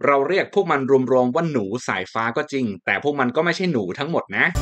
เราเรียกพวกมันรวมๆว่าหนูสายฟ้าก็จริงแต่พวกมันก็ไม่ใช่หนูทั้งหมดนะ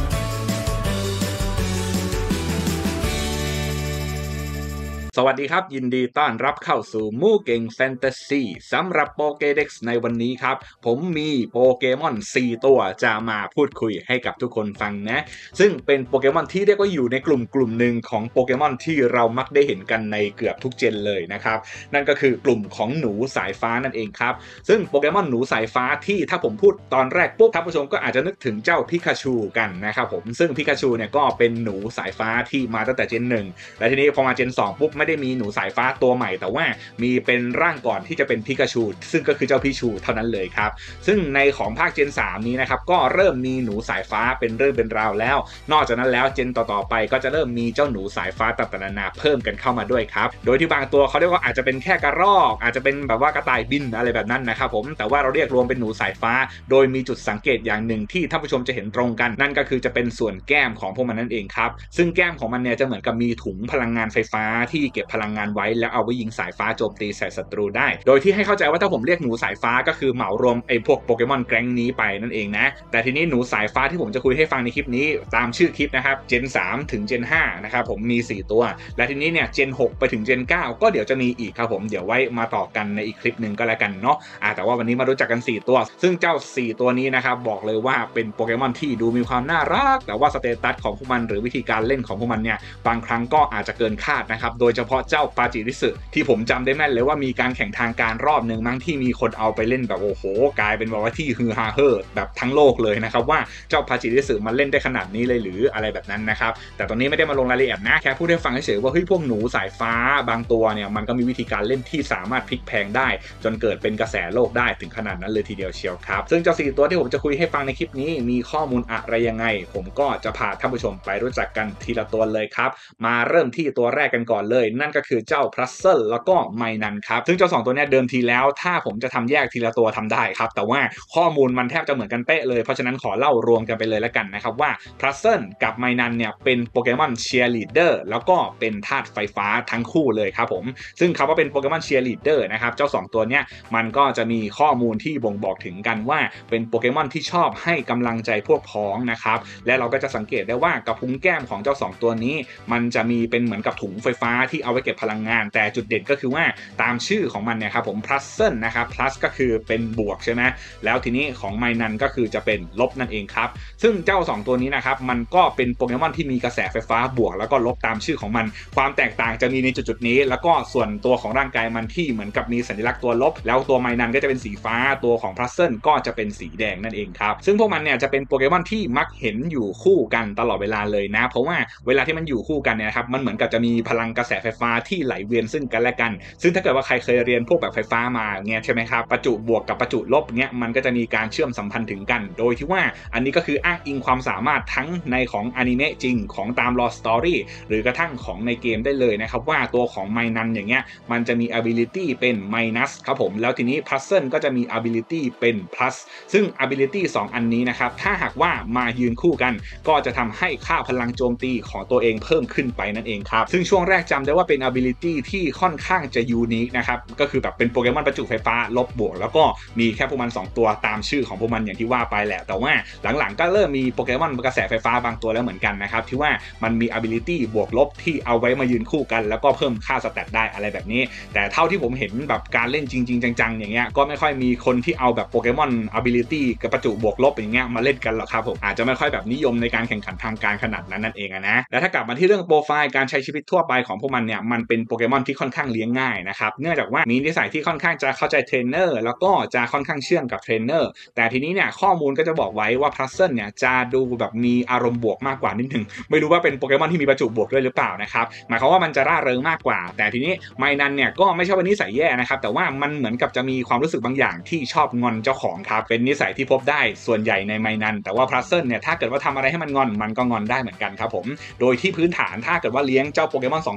สวัสดีครับยินดีต้อนรับเข้าสู่มู่เก่งแฟนตาซีสำหรับโปเกเด็กซ์ในวันนี้ครับผมมีโปเกมอน4ตัวจะมาพูดคุยให้กับทุกคนฟังนะซึ่งเป็นโปเกมอนที่เรียกว่าอยู่ในกลุ่มหนึ่งของโปเกมอนที่เรามักได้เห็นกันในเกือบทุกเจนเลยนะครับนั่นก็คือกลุ่มของหนูสายฟ้านั่นเองครับซึ่งโปเกมอนหนูสายฟ้าที่ถ้าผมพูดตอนแรกปุ๊บท่านผู้ชมก็อาจจะนึกถึงเจ้าพิกาชูกันนะครับผมซึ่งพิกาชูเนี่ยก็เป็นหนูสายฟ้าที่มาตั้งแต่เจน1และทีนี้พอมาเจน2ปุ๊บไม่ได้มีหนูสายฟ้าตัวใหม่แต่ว่ามีเป็นร่างก่อนที่จะเป็นพิกาชูซึ่งก็คือเจ้าพิชูเท่านั้นเลยครับซึ่งในของภาคเจน3นี้นะครับก็เริ่มมีหนูสายฟ้าเป็นเรื่องเป็นราวแล้วนอกจากนั้นแล้วเจนต่อๆไปก็จะเริ่มมีเจ้าหนูสายฟ้าต่างๆนานาเพิ่มกันเข้ามาด้วยครับโดยที่บางตัวเขาเรียกว่าอาจจะเป็นแค่กระรอกอาจจะเป็นแบบว่ากระต่ายบินอะไรแบบนั้นนะครับผมแต่ว่าเราเรียกรวมเป็นหนูสายฟ้าโดยมีจุดสังเกตอย่างหนึ่งที่ท่านผู้ชมจะเห็นตรงกันนั่นก็คือจะเป็นส่วนแก้มของพวกมันนั่นเองครับซึ่งแก้มของมันเนี่ยจะเหมือนกับมีถุงพลังงานไฟฟ้าที่เก็บพลังงานไว้แล้วเอาไว้ยิงสายฟ้าโจมตีใส่ศัตรูได้โดยที่ให้เข้าใจว่าถ้าผมเรียกหนูสายฟ้าก็คือเหมารวมไอ้พวกโปเกมอนแกรงนี้ไปนั่นเองนะแต่ทีนี้หนูสายฟ้าที่ผมจะคุยให้ฟังในคลิปนี้ตามชื่อคลิปนะครับเจน3ถึงเจน5นะครับผมมี4ตัวและทีนี้เนี่ยเจน6ไปถึงเจน9ก็เดี๋ยวจะมีอีกครับผมเดี๋ยวไว้มาต่อกันในอีกคลิปนึงก็แล้วกันเนาะแต่ว่าวันนี้มารู้จักกัน4ตัวซึ่งเจ้า4ตัวนี้นะครับบอกเลยว่าเป็นโปเกมอนที่ดูมีความน่ารักแต่ว่าสเตตัสของพวกมันหรือวิธีการเล่นของพวกมันเนี่ยบางครั้งก็อาจจะเกินคาดนะครับโดยเฉพาะเจ้าปาจิริสึที่ผมจำได้แม่นเลยว่ามีการแข่งทางการรอบนึงมั้งที่มีคนเอาไปเล่นแบบโอ้โหกลายเป็นว่าที่ฮือฮาเฮอแบบทั้งโลกเลยนะครับว่าเจ้าปาจิริสึมันเล่นได้ขนาดนี้เลยหรืออะไรแบบนั้นนะครับแต่ตอนนี้ไม่ได้มาลงรายละเอียดนะแค่พูดให้ฟังเฉยๆว่าเฮ้ยพวกหนูสายฟ้าบางตัวเนี่ยมันก็มีวิธีการเล่นที่สามารถพลิกแพลงได้จนเกิดเป็นกระแสโลกได้ถึงขนาดนั้นเลยทีเดียวเชียวครับซึ่งเจ้า4ตัวที่ผมจะคุยให้ฟังในคลิปนี้มีข้อมูลอะไรยังไงผมก็จะพาท่านผู้ชมไปรู้จักกันทีละตัวเลยครับมาเริ่มที่ตัวแรกกันก่อนเลยนั่นก็คือเจ้าพลัสเซิลแล้วก็ไมนันครับซึ่งเจ้า2ตัวนี้เดิมทีแล้วถ้าผมจะทำแยกทีละตัวทำได้ครับแต่ว่าข้อมูลมันแทบจะเหมือนกันเป๊ะเลยเพราะฉะนั้นขอเล่ารวมกันไปเลยแล้วกันนะครับว่าพลัสเซิลกับไมนันเนี่ยเป็นโปเกมอนเชียร์ลีดเดอร์แล้วก็เป็นธาตุไฟฟ้าทั้งคู่เลยครับผมซึ่งคำว่าเป็นโปเกมอนเชียร์ลีดเดอร์นะครับเจ้า2ตัวเนี้ยมันก็จะมีข้อมูลที่บ่งบอกถึงกันว่าเป็นโปเกมอนที่ชอบให้กำลังใจพวกพ้องนะครับและเราก็จะสังเกตได้ว่ากระพุ้งแก้มของเจ้า2ตัวนี้มันจะมีเป็นเหมือนกับถุงไฟฟ้าที่เอาไว้เก็บพลังงานแต่จุดเด่นก็คือว่าตามชื่อของมันเนี่ยครับผม plus นะครับ plus ก็คือเป็นบวกใช่ไหมแล้วทีนี้ของไมนันก็คือจะเป็นลบนั่นเองครับซึ่งเจ้า2ตัวนี้นะครับมันก็เป็นโปเกมอนที่มีกระแสไฟฟ้าบวกแล้วก็ลบตามชื่อของมันความแตกต่างจะมีในจุดนี้แล้วก็ส่วนตัวของร่างกายมันที่เหมือนกับมีสัญลักษณ์ตัวลบแล้วตัวไมนันก็จะเป็นสีฟ้าตัวของ plus ก็จะเป็นสีแดงนั่นเองครับซึ่งพวกมันเนี่ยจะเป็นโปเกมอนที่มักเห็นอยู่คู่กันตลอดเวลาเลยนะเพราะว่าเวลาที่มันอยู่คู่กันเนี่ยครับมันเหมือนกับจะมีพลังกระแสไฟฟ้าที่ไหลเวียนซึ่งกันและกันซึ่งถ้าเกิดว่าใครเคยเรียนพวกแบบไฟฟ้ามาเงี้ยใช่ไหมครับประจุบวกกับประจุลบเงี้ยมันก็จะมีการเชื่อมสัมพันธ์ถึงกันโดยที่ว่าอันนี้ก็คืออ้างอิงความสามารถทั้งในของอนิเมะจริงของตามลอสตอรี่หรือกระทั่งของในเกมได้เลยนะครับว่าตัวของไมนันอย่างเงี้ยมันจะมี ability เป็น minus ครับผมแล้วทีนี้ puzzle ก็จะมี ability เป็น plus ซึ่ง ability 2 อันนี้นะครับถ้าหากว่ามายืนคู่กันก็จะทำให้ค่าพลังโจมตีของตัวเองเพิ่มขึ้นไปนั่นเองครับซึ่งช่วงแรกจำได้ว่าเป็น ability ที่ค่อนข้างจะยูนิคนะครับก็คือแบบเป็นโปเกมอนประจุไฟฟ้าลบบวกแล้วก็มีแค่พวกมัน2ตัวตามชื่อของพวกมันอย่างที่ว่าไปแหละแต่ว่าหลังๆก็เริ่มมีโปเกมอนกระแสไฟฟ้าบางตัวแล้วเหมือนกันนะครับที่ว่ามันมี ability บวกลบที่เอาไว้มายืนคู่กันแล้วก็เพิ่มค่าสแตทได้อะไรแบบนี้แต่เท่าที่ผมเห็นแบบการเล่นจริงๆจังๆอย่างเงี้ยก็ไม่ค่อยมีคนที่เอาแบบโปเกมอน ability กับประจุบวกลบอย่างเงี้ยมาเล่นกันหรอกครับผมอาจจะไม่ค่อยแบบนิยมในการแข่งขันทางการขนาดนั้นนั่นเองนะและถ้ากลับมาที่เรื่องโปรไฟล์การใช้ชีวิตทั่วไปของพวกมันเนี่ยมันเป็นโปเกมอนที่ค่อนข้างเลี้ยงง่ายนะครับเนื่องจากว่ามีนิสัยที่ค่อนข้างจะเข้าใจเทรนเนอร์แล้วก็จะค่อนข้างเชื่องกับเทรนเนอร์แต่ทีนี้เนี่ยข้อมูลก็จะบอกไว้ว่าพลัสเซิลเนี่ยจะดูแบบมีอารมณ์บวกมากกว่านิดนึงไม่รู้ว่าเป็นโปเกมอนที่มีประจุบวกด้วยหรือเปล่านะครับหมายความว่ามันจะร่าเริงมากกว่าแต่ทีนี้ไมนันเนี่ยก็ไม่ใช่ว่านิสัยแย่นะครับแต่ว่ามันเหมือนกับจะมีความรู้สึกบางอย่างที่ชอบงอนเจ้าของครับเป็นนิสัยที่พบได้ส่วนใหญ่ในไมนันแต่ว่าพลัสเซิลเนี่ยถ้าเกิดว่าทำอะไรให้มันงอนมันก็งอนได้เหมือนกันครับผมโดยที่พื้นฐานถ้าเกิดว่าเลี้ยงเจ้าโปเกมอน2ตัวนี้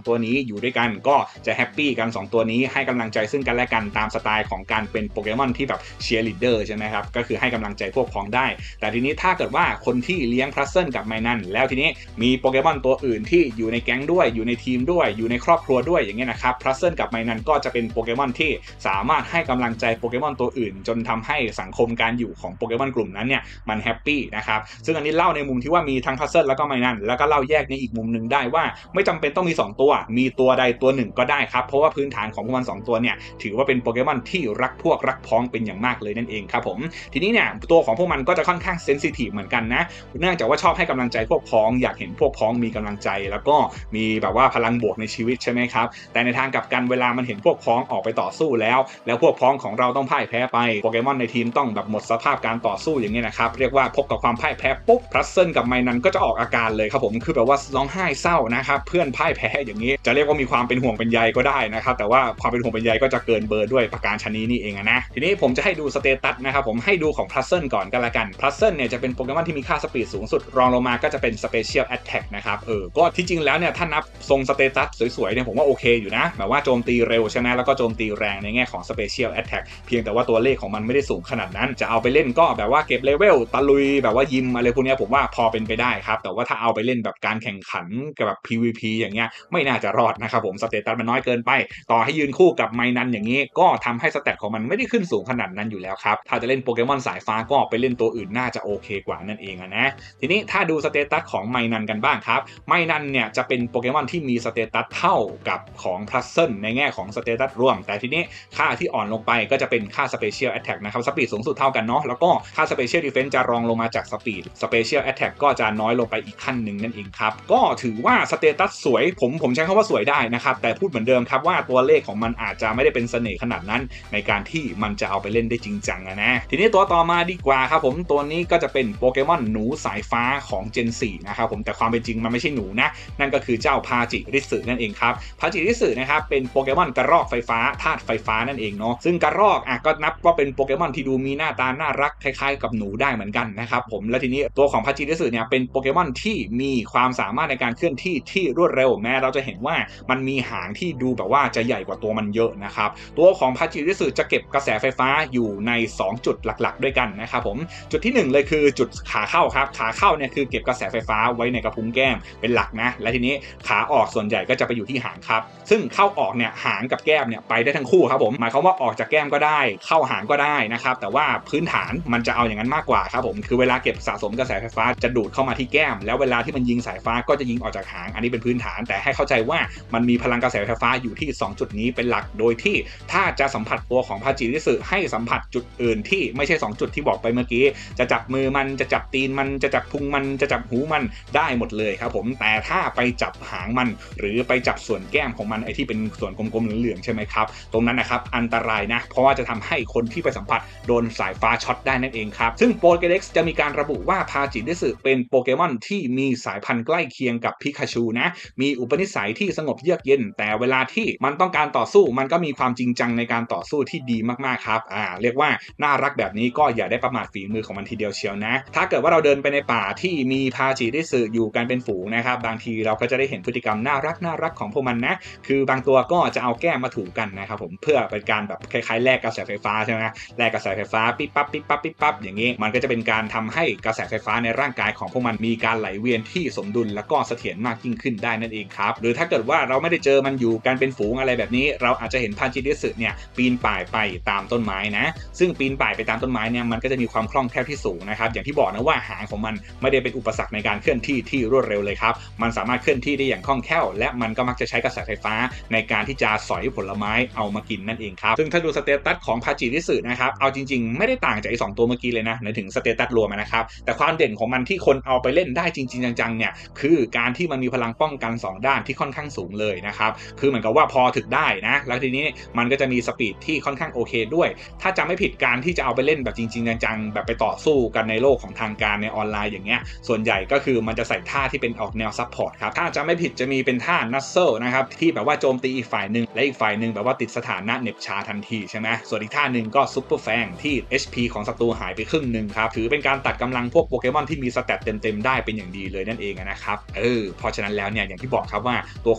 อยู่ด้วยกันก็จะแฮปปี้กัน2ตัวนี้ให้กำลังใจซึ่งกันและกันตามสไตล์ของการเป็นโปเกมอนที่แบบเชียร์ลีดเดอร์ใช่ไหมครับก็คือให้กำลังใจพวกพ้องได้แต่ทีนี้ถ้าเกิดว่าคนที่เลี้ยงพลัซเซิลกับไมนันแล้วทีนี้มีโปเกมอนตัวอื่นที่อยู่ในแก๊งด้วยอยู่ในทีมด้วยอยู่ในครอบครัวด้วยอย่างเงี้ยนะครับพลัซเซิลกับไมนันก็จะเป็นโปเกมอนที่สามารถให้กำลังใจโปเกมอนตัวอื่นจนทำให้สังคมการอยู่ของโปเกมอนกลุ่มนั้นเนี่ยมันแฮปปี้นะครับซึ่งอันนี้เล่าในมุมที่ว่ามีทั้งพลัซเซิลแล้วก็ไมนันแล้วก็เล่าแยกในอีกมุมนึงได้ว่าไม่จำเป็นต้องมี2ตัวมีตัวใดตัวหนึ่งก็ได้ครับเพราะว่าพื้นฐานของพวกมัน2ตัวเนี่ยถือว่าเป็นโปเกมอนที่รักพวกรักพ้องเป็นอย่างมากเลยนั่นเองครับผมทีนี้เนี่ยตัวของพวกมันก็จะค่อนข้างเซนซิทีฟเหมือนกันนะเนื่องจากว่าชอบให้กำลังใจพวกพ้องอยากเห็นพวกพ้องมีกำลังใจแล้วก็มีแบบว่าพลังบวกในชีวิตใช่ไหมครับแต่ในทางกลับกันเวลามันเห็นพวกพ้องออกไปต่อสู้แล้วพวกพ้องของเราต้องพ่ายแพ้ไปโปเกมอนในทีมต้องแบบหมดสภาพการต่อสู้อย่างเงี้ยนะครับเรียกว่าพบกับความพ่ายแพ้ปุ๊บพลัซเซิลกับไมนันก็จะออกอาการเลยครับผมคือแบบว่าร้องไห้เศร้านะครับเพื่อนพ่ายแพ้อย่างนี้จะเรียกว่ามีความเป็นห่วงเป็นใยก็ได้นะครับแต่ว่าความเป็นห่วงเป็นใยก็จะเกินเบอร์ด้วยประการชนิดนี้เองนะทีนี้ผมจะให้ดูสเตตัสนะครับผมให้ดูของพลัซเซิลก่อนกันละกันพลัซเซิลเนี่ยจะเป็นโปเกมอนที่มีค่าสปีดสูงสุดรองลงมาก็จะเป็นสเปเชียลแอตแทกนะครับก็ที่จริงแล้วเนี่ยถ้านับทรงสเตตัสสวยๆเนี่ยผมว่าโอเคอยู่นะแบบว่าโจมตีเร็วใช่ไหมแล้วก็โจมตีแรงในแง่ของสเปเชียลแอตแทกเพียงแต่ว่าตัวเลขของมันไม่ได้สูงขนาดนั้นจะเอาไปเล่นก็แบบว่าเก็บเลเวลตะลุยแบบว่ายิมอะไรพวกนี้ผมว่าพอเป็นไปได้ครับแต่ว่าถ้าเอาไปเล่นแบบการแข่งขันกับแบบ PVP อย่างเงี้ยไม่น่าจะรอดนะครับผมสเตตัสมันน้อยเกินไปต่อให้ยืนคู่กับไมนันอย่างนี้ก็ทำให้สเตตของมันไม่ได้ขึ้นสูงขนาดนั้นอยู่แล้วครับถ้าจะเล่นโปเกมอนสายฟ้าก็ไปเล่นตัวอื่นน่าจะโอเคกว่านั่นเองนะทีนี้ถ้าดูสเตตัสของไมนันกันบ้างครับไมนันเนี่ยจะเป็นโปเกมอนที่มีสเตตัสเท่ากับของพลัซเซิลในแง่ของสเตตัสรวมแต่ทีนี้ค่าที่อ่อนลงไปก็จะเป็นค่าสเปเชียลแอตแทกนะครับสปีดสูงสุดเท่ากันเนาะแล้วก็ค่าสเปเชียลดีเฟนส์จะรองลงมาจากสปีดสเปเชียลแอตแทกก็จะน้อยลงไปอีกขั้นหนึ่งนั่นเองครับก็ถือว่าสเตตัสสวยผมใช้คำว่าสวยได้นะครับแต่พูดเหมือนเดิมครับว่าตัวเลขของมันอาจจะไม่ได้เป็นเสน่ห์ขนาดนั้นในการที่มันจะเอาไปเล่นได้จริงจังนะทีนี้ตัวต่อมาดีกว่าครับผมตัวนี้ก็จะเป็นโปเกมอนหนูสายฟ้าของเจน4นะครับผมแต่ความเป็นจริงมันไม่ใช่หนูนะนั่นก็คือเจ้าพาจิริสึนั่นเองครับพาจิริสึนะครับเป็นโปเกมอนกระรอกไฟฟ้าธาตุไฟฟ้านั่นเองเนาะซึ่งกระรอกก็นับว่าเป็นโปเกมอนที่ดูมีหน้าตาน่ารักคล้ายๆกับหนูได้เหมือนกันนะครับผมและทีนี้ตัวของพาจิริสึเนี่ยเป็นโปเกมอนที่มีความสามารถในการเคลื่อนที่ที่รวดเร็วแม้เราจะเห็นว่ามันมีหางที่ดูแบบว่าจะใหญ่กว่าตัวมันเยอะนะครับตัวของพาจิริสึจะเก็บกระแสไฟฟ้าอยู่ใน2จุดหลักๆด้วยกันนะครับผมจุดที่1เลยคือจุดขาเข้าครับขาเข้าเนี่ยคือเก็บกระแสไฟฟ้าไว้ในกระพุ้งแก้มเป็นหลักนะและทีนี้ขาออกส่วนใหญ่ก็จะไปอยู่ที่หางครับซึ่งเข้าออกเนี่ยหางกับแก้มเนี่ยไปได้ทั้งคู่ครับผมหมายความว่าออกจากแก้มก็ได้เข้าหางก็ได้นะครับแต่ว่าพื้นฐานมันจะเอาอย่างนั้นมากกว่าครับผมคือเวลาเก็บสะสมกระแสไฟฟ้าจะดูดเข้ามาที่แก้มแล้วเวลาที่มันยิงสายฟ้าก็จะยิงออกจากหางอันนี้เป็นพื้นฐานแต่ให้เข้าใจว่ามันมีพลังกระแสไฟฟ้าอยู่ที่2จุดนี้เป็นหลักโดยที่ถ้าจะสัมผัสตัวของพาจิริสึให้สัมผัสจุดอื่นที่ไม่ใช่2จุดที่บอกไปเมื่อกี้จะจับมือมันจะจับตีนมันจะจับพุงมันจะจับหูมันได้หมดเลยครับผมแต่ถ้าไปจับหางมันหรือไปจับส่วนแก้มของมันไอ้ที่เป็นส่วนกลมๆเหลืองๆใช่ไหมครับตรงนั้นนะครับอันตรายนะเพราะว่าจะทำให้คนที่ไปสัมผัสโดนสายฟ้าช็อตได้นั่นเองครับซึ่งโปเกเด็กซ์จะมีการระบุว่าพาจิริสึเป็นโปเกมอนที่มีสายพันธุ์ใกล้เคียงกับพิกาชูนะมีอุปนิสัยที่สงบเยือกเย็นแต่เวลาที่มันต้องการต่อสู้มันก็มีความจริงจังในการต่อสู้ที่ดีมากๆครับเรียกว่าน่ารักแบบนี้ก็อย่าได้ประมาทฝีมือของมันทีเดียวเชียวนะถ้าเกิดว่าเราเดินไปในป่าที่มีพาจิริสึอยู่กันเป็นฝูงนะครับบางทีเราก็จะได้เห็นพฤติกรรมน่ารักของพวกมันนะคือบางตัวก็จะเอาแก้มมาถูกันนะครับผมเพื่อเป็นการแบบคล้ายๆแลกกระแสไฟฟ้าใช่ไหมแลกกระแสไฟฟ้าปิ๊บปั๊บปิ๊บปั๊บปิ๊บปั๊บอย่างนี้มันก็จะเป็นการทำให้กระแสไฟฟ้าในร่างกายของพวกมันมีการไหลเวียนที่สมดุลและก็เสถียรมากยิ่งขึ้นได้นั่นเองครับหรือถ้าเกิดว่าเราไม่ได้เจอมันอยู่กันเป็นฝูงอะไรแบบนี้เราอาจจะเห็นพาจิริสึเนี่ยปีนป่ายไปตามต้นไม้นะซึ่งปีนป่ายไปตามต้นไม้เนี่ยมันก็จะมีความคล่องแคล่วที่สูงนะครับอย่างที่บอกนะว่าหางของมันไม่ได้เป็นอุปสรรคในการเคลื่อนที่ที่รวดเร็วเลยครับมันสามารถเคลื่อนที่ได้อย่างคล่องแคล่วและมันก็มักจะใช้กระแสไฟฟ้าในการที่จะสอยผลไม้เอามากินนั่นเองครับซึ่งถ้าดูสเตตัสของพาจิริสึนะครับเอาจริงๆไม่ได้ต่างจากไอ้2ตัวเมื่อกี้เลยนะในถึงสเตตัสรวมนะครับแต่ความเด่นของมันที่คนเอาไปเล่นได้จริงๆจังๆเนี่ยคือการที่มันมีพลังป้องกัน2ด้านที่ค่อนข้างสูงเลยนะครับคือเหมือนกับว่าพอถึกได้นะแล้วทีนี้มันก็จะมีสปีดที่ค่อนข้างโอเคด้วยถ้าจำไม่ผิดการที่จะเอาไปเล่นแบบจริงๆจังๆแบบไปต่อสู้กันในโลกของทางการในออนไลน์อย่างเงี้ยส่วนใหญ่ก็คือมันจะใส่ท่าที่เป็นออกแนวซัพพอร์ตครับถ้าจำไม่ผิดจะมีเป็นท่านัสเซิลนะครับที่แบบว่าโจมตีอีกฝ่ายหนึ่งและอีกฝ่ายหนึ่งแบบว่าติดสถานะเหน็บชาทันทีใช่ไหมส่วนอีกท่าหนึ่งก็ซุปเปอร์แฟงที่ HP ของศัตรูหายไปครึ่งหนึ่งครับถือเป็นการตัดกำลังพวกโปเกมอนที่มีสแตทเต็มๆได้เป็นอย่างดีเลยนั่นเองนะครับเพราะฉะนั้นแล้วเนี่ยอย่างที่บอกครับว่าตัวของ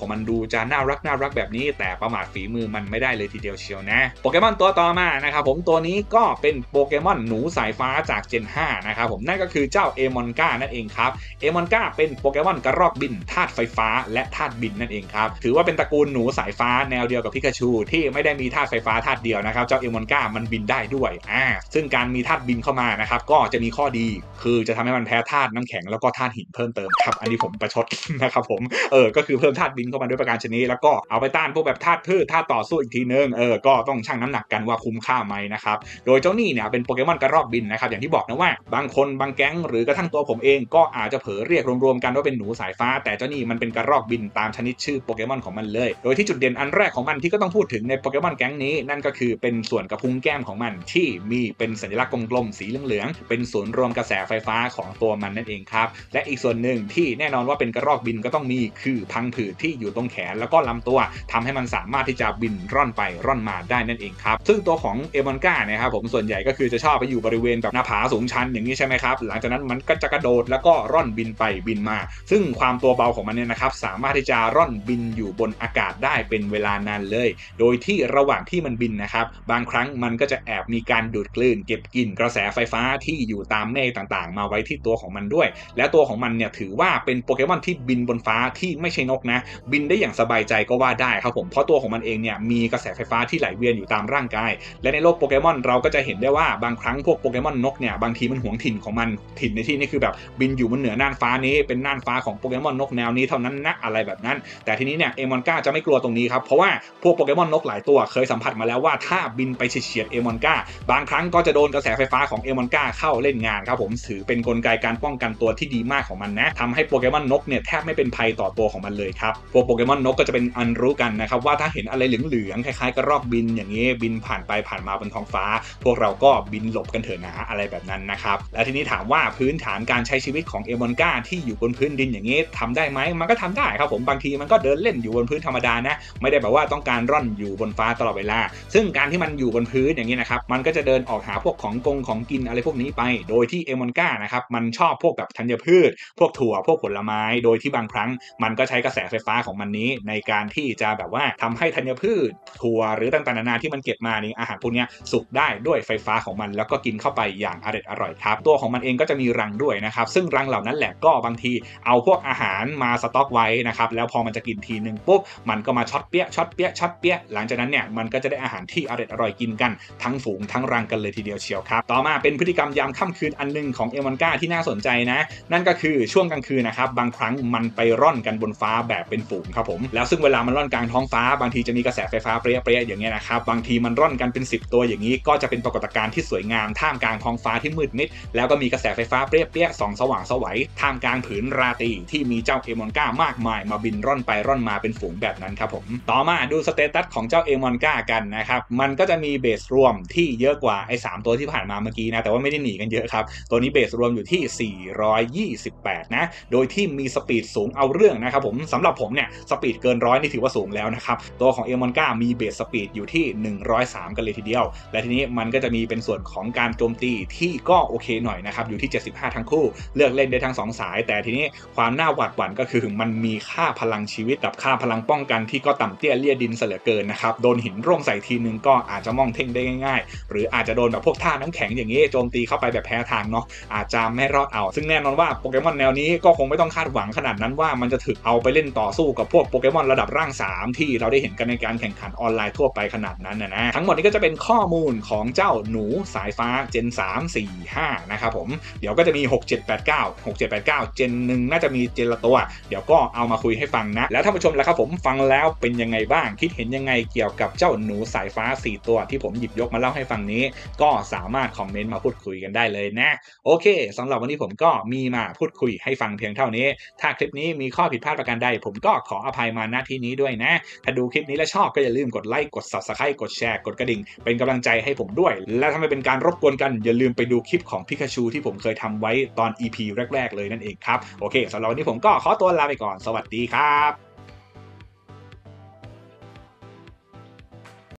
ของมันดูจะน่ารักแบบนี้แต่ประมาทฝีมือมันไม่ได้เลยทีเดียวเชียวนะโปเกมอนตัวต่อมานะครับผมตัวนี้ก็เป็นโปเกมอนหนูสายฟ้าจากเจน 5 นะครับผมนั่นก็คือเจ้าเอมอนก้านั่นเองครับเอมอนก้าเป็นโปเกมอนกระรอกบินธาตุไฟฟ้าและธาตุบินนั่นเองครับถือว่าเป็นตระกูลหนูสายฟ้าแนวเดียวกับพิกาชูที่ไม่ได้มีธาตุไฟฟ้าธาตุเดียวนะครับเจ้าเอมอนก้ามันบินได้ด้วยซึ่งการมีธาตุบินเข้ามานะครับก็จะมีข้อดีคือจะทำให้มันแพ้ธาตุน้ำแข็งแล้วก็ธาตุหินเพิ่มเติมครับอันนี้ผมประชดนะครับผมก็คือเพิ่มธาตุบินเข้ามาด้วยประการชนิดแล้วก็เอาไปต้านพวกแบบธาตุพืชธาตุต่อสู้อีกทีนึงก็ต้องชั่งน้ำหนักกันว่าคุ้มค่าไหมนะครับโดยเจ้านี่เนี่ยเป็นโปเกมอนกระรอกบินนะครับอย่างที่บอกนะว่าบางคนบางแก๊งหรือกระทั่งตัวผมเองก็อาจจะเผลอเรียกรวมๆกันว่าเป็นหนูสายฟ้าแต่เจ้านี่มันเป็นกระรอกบินตามชนิดชื่อโปเกมอนของมันเลยโดยที่จุดเด่นอันแรกของมันที่ก็ต้องพูดถึงในโปเกมอนแก๊งนี้นั่นก็คือเป็นส่วนกระพุ้งแก้มของมันที่มีเป็นสัญลักษณ์กลมๆสีเหลืองๆเป็นศูนย์รวมกระแสไฟฟ้าของตัวมันนั่นเองครับและอีกส่วนหนึ่งที่แน่นอนว่าเป็นกระรอกบินก็ต้องมีคือพังผืดที่อยู่ตรงแขนแล้วก็ลำตัวทำให้มันสามารถที่จะบินร่อนไปร่อนมาได้นั่นเองครับซึ่งตัวของเอมอนก้าเนี่ยครับผมส่วนใหญ่ก็คือจะชอบไปอยู่บริเวณแบบหน้าผาสูงชันอย่างนี้ใช่ไหมครับหลังจากนั้นมันก็จะกระโดดแล้วก็ร่อนบินไปบินมาซึ่งความตัวเบาของมันเนี่ยนะครับสามารถที่จะร่อนบินอยู่บนอากาศได้เป็นเวลานานเลยโดยที่ระหว่างที่มันบินนะครับบางครั้งมันก็จะแอบมีการดูดกลืนเก็บกินกระแสไฟฟ้าที่อยู่ตามเมฆต่างๆมาไว้ที่ตัวของมันด้วยและตัวของมันเนี่ยถือว่าเป็นโปเกมอนที่บินบนฟ้าที่ไม่ใช่นกนะบินได้อย่างสบายใจก็ว่าได้ครับผมเพราะตัวของมันเองเนี่ยมีกระแสไฟฟ้าที่ไหลเวียนอยู่ตามร่างกายและในโลกโปเกมอนเราก็จะเห็นได้ว่าบางครั้งพวกโปเกมอนนกเนี่ยบางทีมันหวงถิ่นของมันถิ่นในที่นี้คือแบบบินอยู่บนเหนือน่านฟ้านี้เป็นน่านฟ้าของโปเกมอนนกแนวนี้เท่านั้นนะอะไรแบบนั้นแต่ทีนี้เนี่ยเอมอนก้าจะไม่กลัวตรงนี้ครับเพราะว่าพวกโปเกมอนนกหลายตัวเคยสัมผัสมาแล้วว่าถ้าบินไปเฉียดเอมอนก้าบางครั้งก็จะโดนกระแสไฟฟ้าของเอมอนก้าเข้าเล่นงานครับผมถือเป็นกลไกการป้องกันตัวที่ดีมากของมันนะทำให้โปเกมอนนกเนี่ยแทบไม่เป็นภัยต่อตัวของมันเลยครับพวกโปเกมอนนกก็จะเป็นอันรู้กันนะครับว่าถ้าเห็นอะไรเหลืองๆคล้ายๆกระรอกบินอย่างนี้บินผ่านไปผ่านมาบนท้องฟ้าพวกเราก็บินหลบกันเถอะนะอะไรแบบนั้นนะครับและทีนี้ถามว่าพื้นฐานการใช้ชีวิตของเอมอนก้าที่อยู่บนพื้นดินอย่างนี้ทำได้ไหมมันก็ทำได้ครับผมบางทีมันก็เดินเล่นอยู่บนพื้นธรรมดานะไม่ได้แบบว่าต้องการร่อนอยู่บนฟ้าตลอดเวลาซึ่งการที่มันอยู่บนพื้นอย่างนี้นะครับมันก็จะเดินออกหาพวกของกินอะไรพวกนี้ไปโดยที่เอมอนก้านะครับมันชอบพวกแบบธัญพืชพวกถั่วพวกผลไม้โดยที่บางครั้งมันก็ใช้กระแสไฟฟ้าของมันนี้ในการที่จะแบบว่าทำให้ธัญพืชถั่วหรือต่างๆนานาที่มันเก็บมานี่อาหารพวกนี้สุกได้ด้วยไฟฟ้าของมันแล้วก็กินเข้าไปอย่างอร่อยครับตัวของมันเองก็จะมีรังด้วยนะครับซึ่งรังเหล่านั้นแหละก็บางทีเอาพวกอาหารมาสต็อกไว้นะครับแล้วพอมันจะกินทีนึงปุ๊บมันก็มาช็อตเปี้ยหลังจากนั้นเนี่ยมันก็จะได้อาหารที่อร่อยกินกันทั้งฝูงทั้งรังกันเลยทีเดียวเชียวครับต่อมาเป็นพฤติกรรมยามค่ำคืนอันนึงของเอมอนก้าที่น่าสนใจนะนั่นก็คือช่วงกลางคืนนะครับบางครั้งมันไปร่อนกันบนฟ้าแบบเป็นฝูงครับผมแล้วซึ่งเวลามันร่อนกลางท้องฟ้าบางทีจะมีกระแสไฟฟ้าเปรี้ยๆอย่างเงี้ยนะครับบางทีมันร่อนกันเป็น10ตัวอย่างนี้ก็จะเป็นปรากฏการณ์ที่สวยงามท่ามกลางท้องฟ้าที่มืดมิดแล้วก็มีกระแสไฟฟ้าเปรี้ยๆส่องสว่างไสวท่ามกลางผืนราตรีที่มีเจ้าเอมอนก้ามากมายมาบินร่อนไปร่อนมาเป็นฝูงแบบนั้นครับผมต่อมาดูสเตตัสของเจ้าเอมอนก้ากันนะครับมันก็จะมีเบสรวมที่เยอะกว่าไอ้3ตัวที่ผ่านมาเมื่อกี้นะแต่ว่าไม่ได้หนีกันเยอะครับตัวนี้เบสรวมอยู่ที่428นะโดยที่มีสปีดสูงเอาเรื่องนะครับผมสำหรับผมเนี่ยสปีดเกิน100นี่ถือว่าสูงแล้วนะครับตัวของเอมอนก้ามีเบสสปีดอยู่ที่103กันเลยทีเดียวและทีนี้มันก็จะมีเป็นส่วนของการโจมตีที่ก็โอเคหน่อยนะครับอยู่ที่75ทั้งคู่เลือกเล่นได้ทั้ง2สายแต่ทีนี้ความน่าหวาดหวั่นก็คือมันมีค่าพลังชีวิตกับค่าพลังป้องกันที่ก็ต่ำเตี้ยเลี่ยดินเสลือเกินนะครับโดนหินร่วงใส่ทีนึงก็อาจจะมองเท่งได้ง่ายๆหรืออาจจะโดนแบบพวกท่าน้ำแข็งอย่างนี้โจมตีเข้าไปแบบแพ้ทางเนาะอาจจะไม่รอดเอาซึ่งแน่นอนว่าโปเกมอนแนวนี้ก็คงไม่ต้องคาดหวังขนาดนั้นว่ามันจะถึกเอาไปเล่นต่อสู้กับพวกโปเกมอนระดับร่าง3ที่เราได้เห็นกันในการแข่งขันออนไลน์ทั่วไปขนาดนั้นนะทั้งหมดนี้ก็จะเป็นข้อมูลของเจ้าหนูสายฟ้าเจน3 4 5นะครับผมเดี๋ยวก็จะมี6789เจนหนึ่งน่าจะมีเจนละตัวเดี๋ยวก็เอามาคุยให้ฟังนะแล้วท่านผู้ชมล่ะครับผมฟังแล้วเป็นยังไงบ้างคิดเห็นยังไงเกี่ยวกับเจ้าหนูสายฟ้า4ตัวที่ผมหยิบยกมาเล่าให้ฟังนี้ก็สามารถคอมเมนต์มาพูดคุยกันได้เลยนะโอเคสำหรับวันนี้ผมก็มีมาพูดคุยให้ฟังเพียงเท่านี้ถ้าคลิปนี้มีข้อผิดพลาดประการใดผมก็ขออภัยมาณที่นี้ด้วยนะถ้าดูคลิปนี้แล้วชอบก็อย่าลืมกดไลค์กด Subscribe กดแชร์กดกระดิ่งเป็นกำลังใจให้ผมด้วยและถ้าไม่เป็นการรบกวนกันอย่าลืมไปดูคลิปของพิกาชูที่ผมเคยทำไว้ตอน EP แรกๆเลยนั่นเองครับโอเคสำหรับวันนี้ผมก็ขอตัวลาไปก่อนสวัสดีครับ